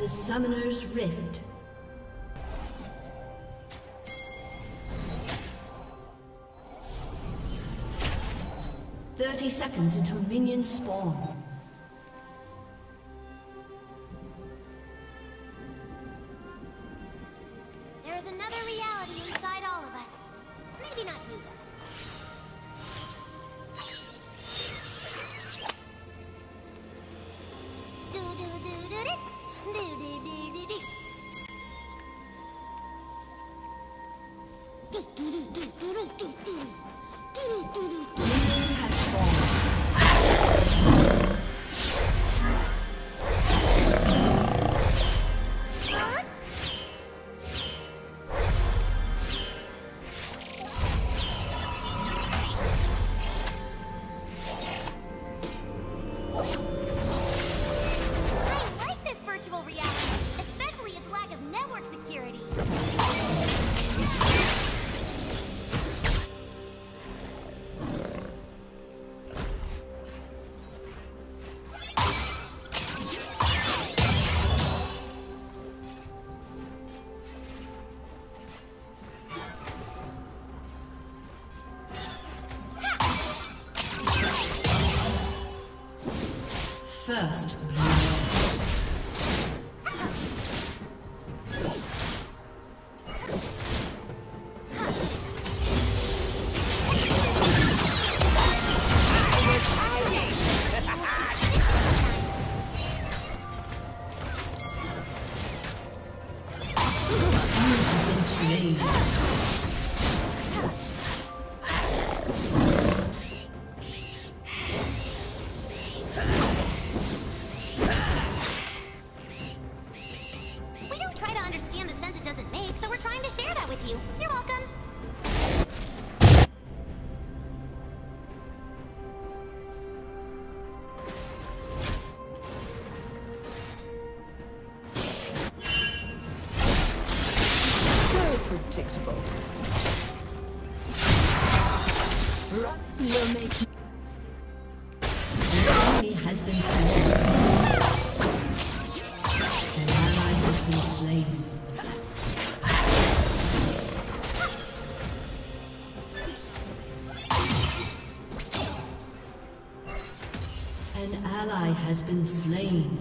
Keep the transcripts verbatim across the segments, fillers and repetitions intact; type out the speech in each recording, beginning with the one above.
to Summoner's Rift. Thirty seconds until minions spawn. There is another reality inside all of us. Maybe not you, though. First predictable. Will make the enemy has been slain. An ally has been slain. An ally has been slain.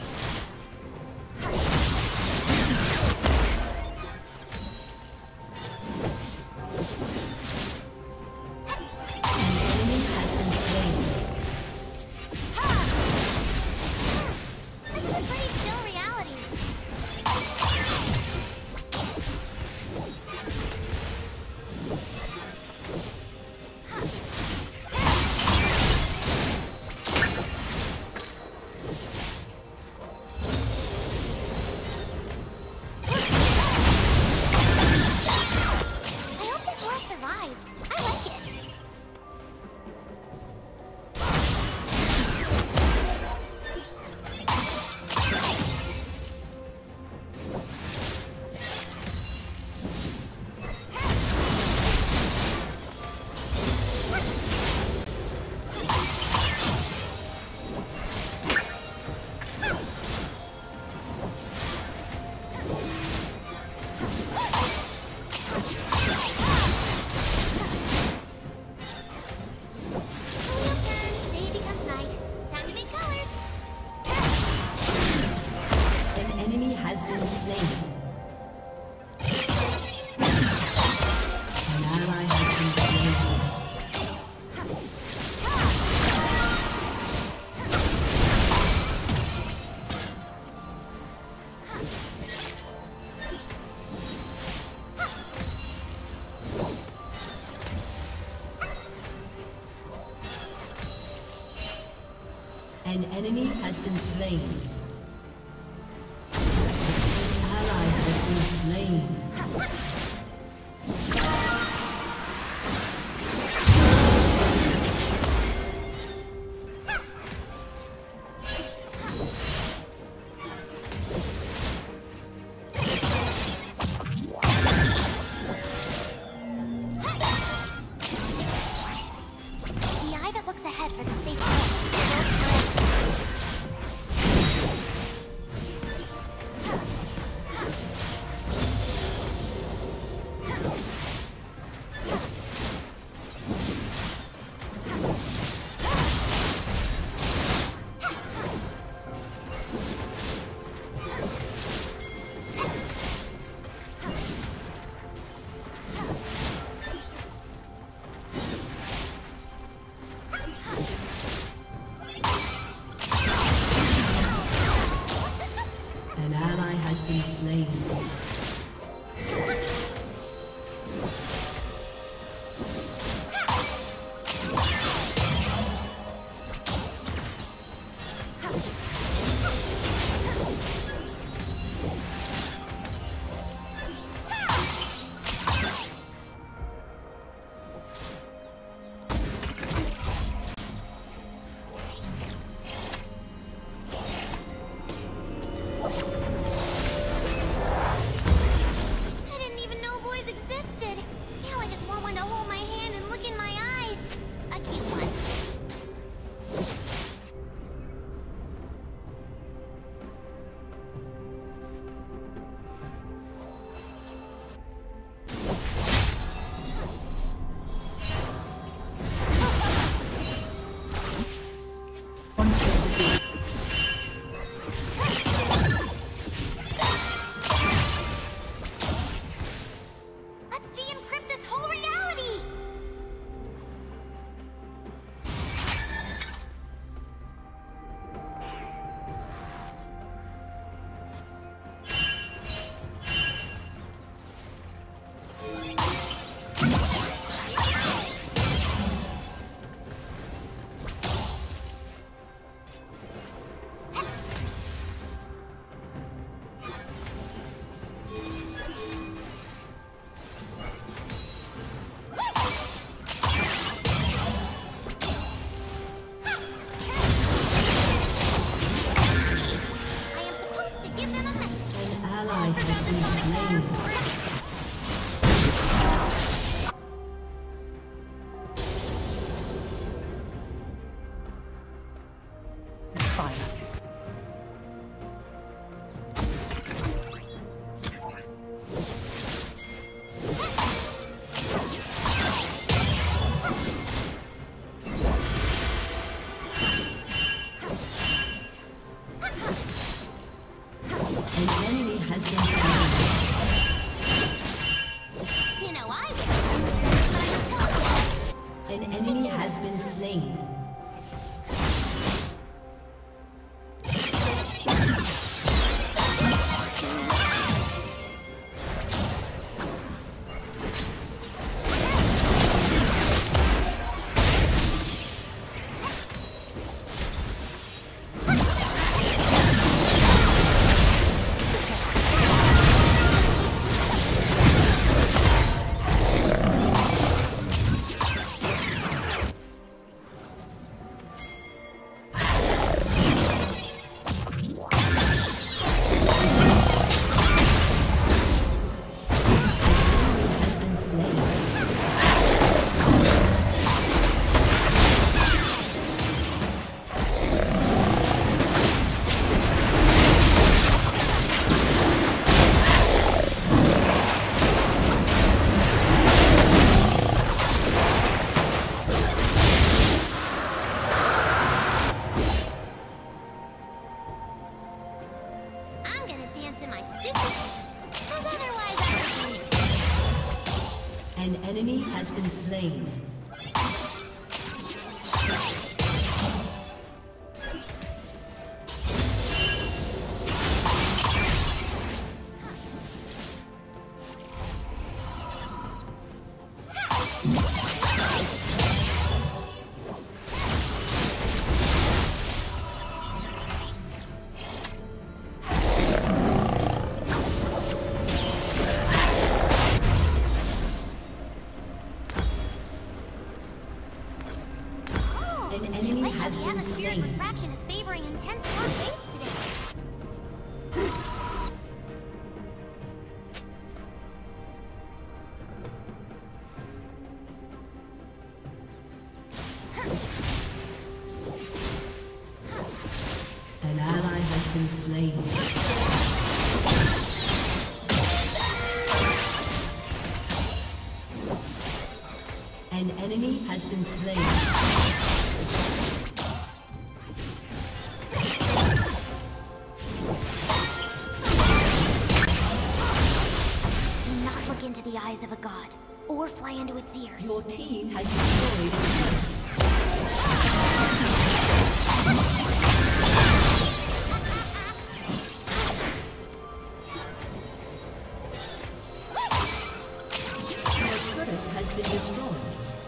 An enemy has been slain. An ally has been slain. slain. The atmospheric refraction is favoring intense warm waves today. An ally has been slain. An enemy has been slain. The eyes of a god, or fly into its ears. Your team has destroyed a turret. Your turret has been destroyed.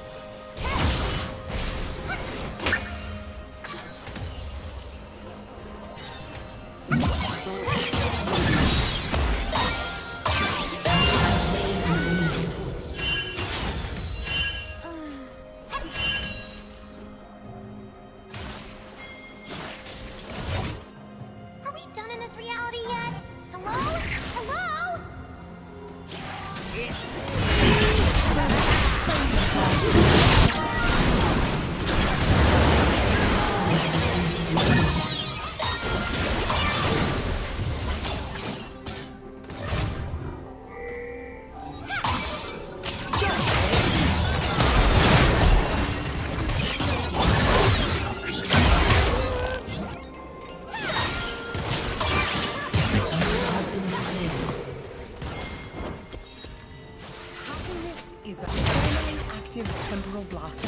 Temporal blaster.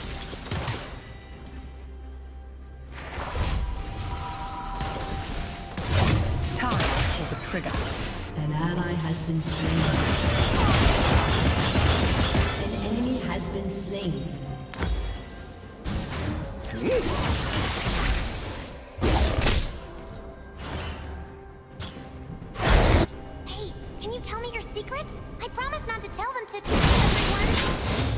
Time for the trigger. An ally has been slain. An enemy has been slain. Hey, can you tell me your secrets? I promise not to tell them to everyone.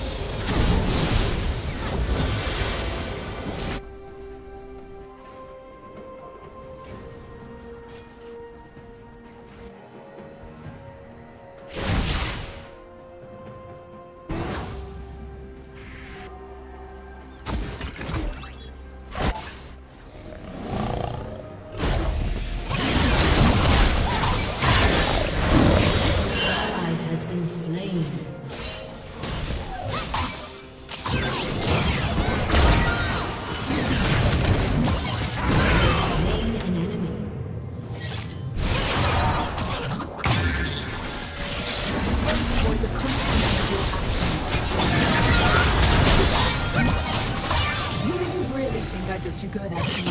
You go that easy.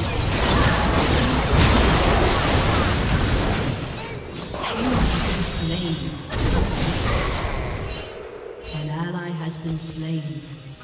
Slain. An ally has been slain.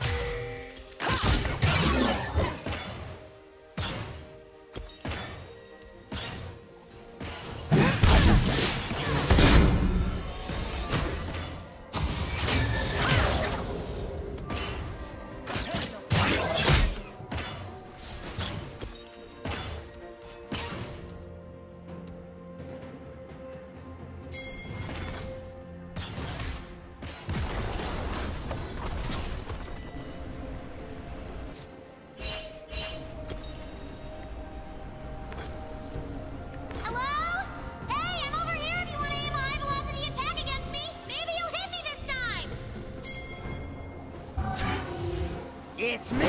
It's me!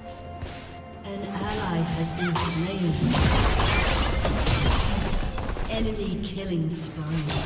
An ally has been slain. Enemy killing spree.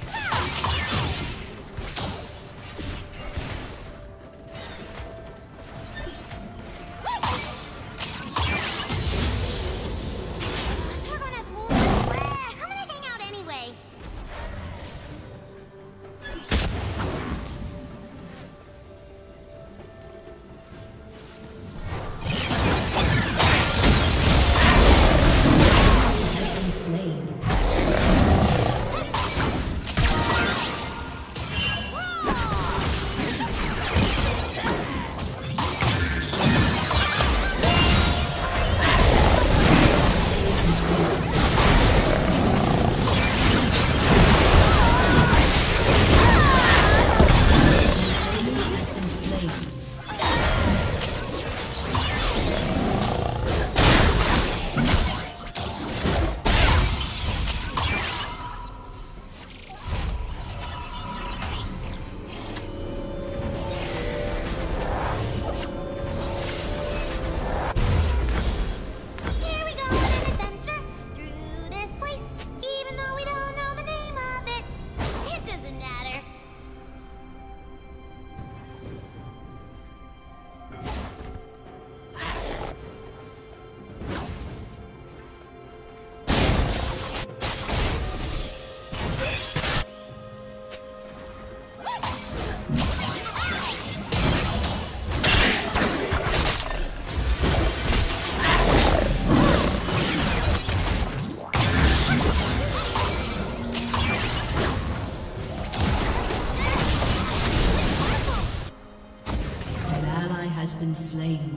Been slain.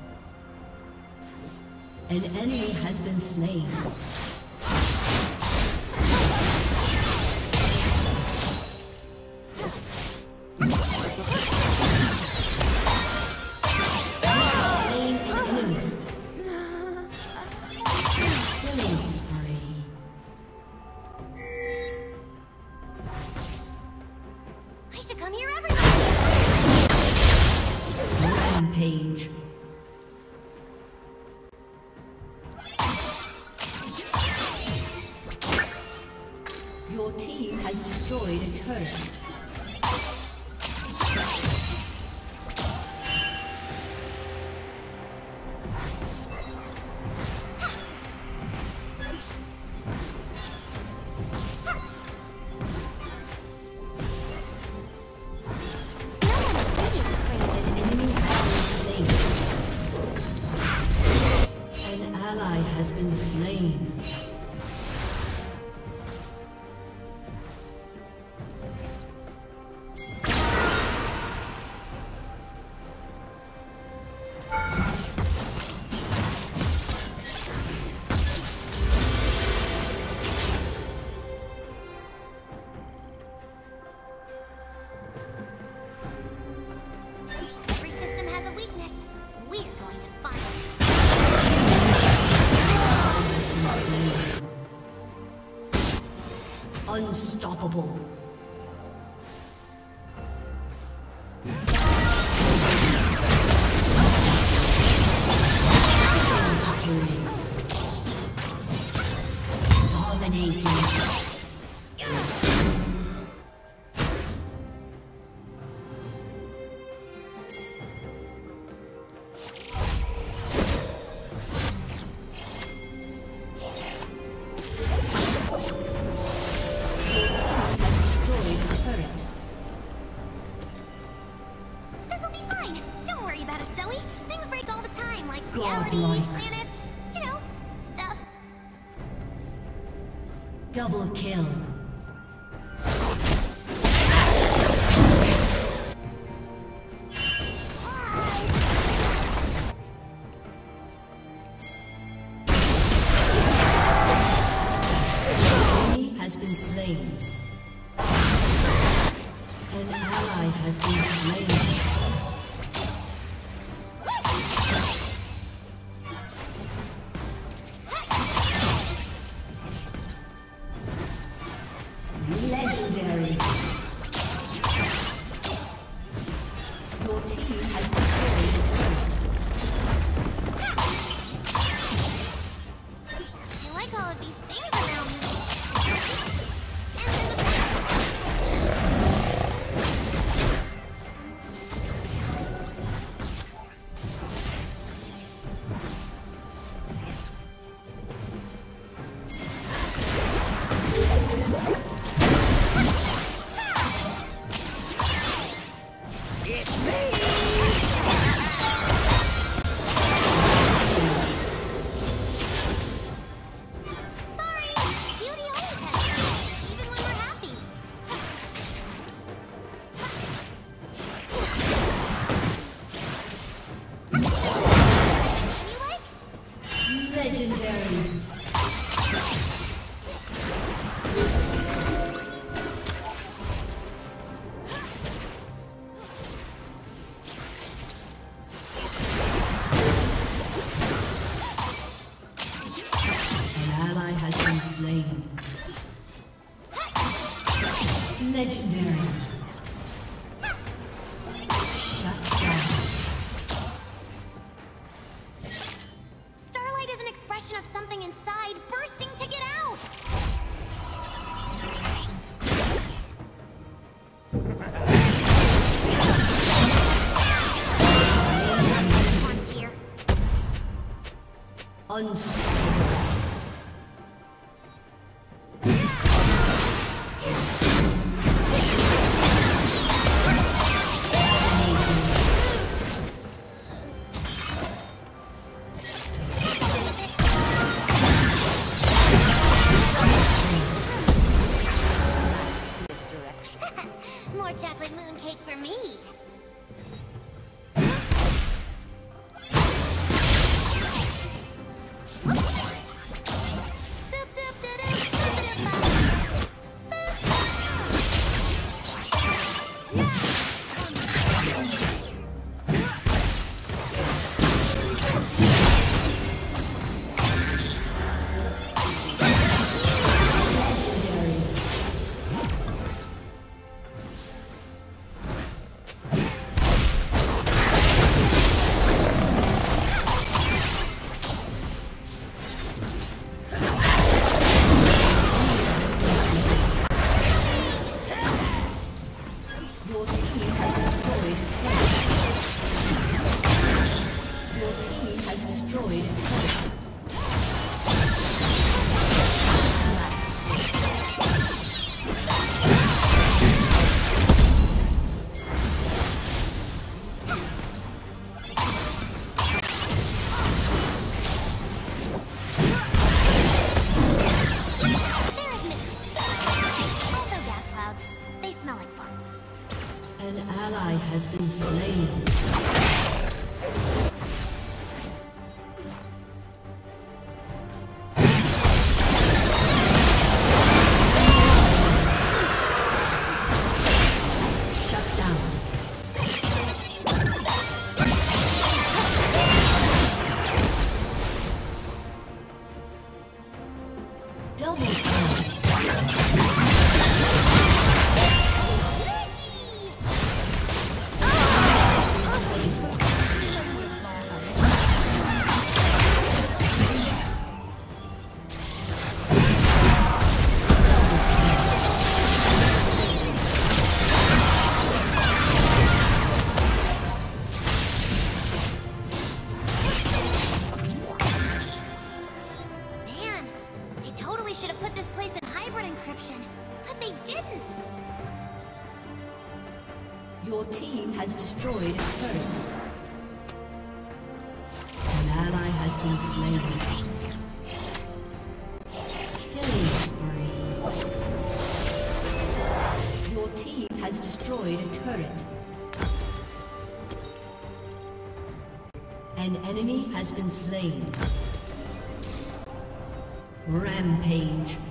An enemy has been slain. Slain an enemy. Killing spree. I should come here every day. Rampage. Your team has destroyed a turret. Has been slain. Every system has a weakness, and we're going to find it. Unstoppable. Dominating. Double kill. Enemy has been slain. An ally has been slain. Legendary. Your team has destroyed a turret. I like all of these things around me. Legendary. Shut down. Starlight is an expression of something inside bursting to get out. One's here. Unstoppable. More chocolate mooncake for me. Has been slain. Your team has destroyed a turret. An ally has been slain. Killing spree. Your team has destroyed a turret. An enemy has been slain. Rampage.